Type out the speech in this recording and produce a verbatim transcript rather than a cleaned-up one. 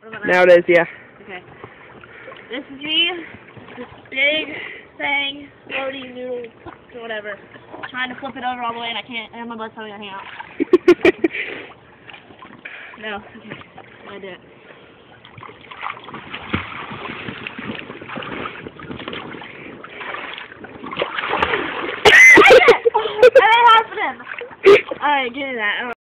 Now it is, yeah. Okay. This is me, this big thing, floaty noodle, or whatever. Trying to flip it over all the way and I can't, and my butt's probably gonna hang out. No, okay, I did it. I did it! I made it happen! Alright, give me that.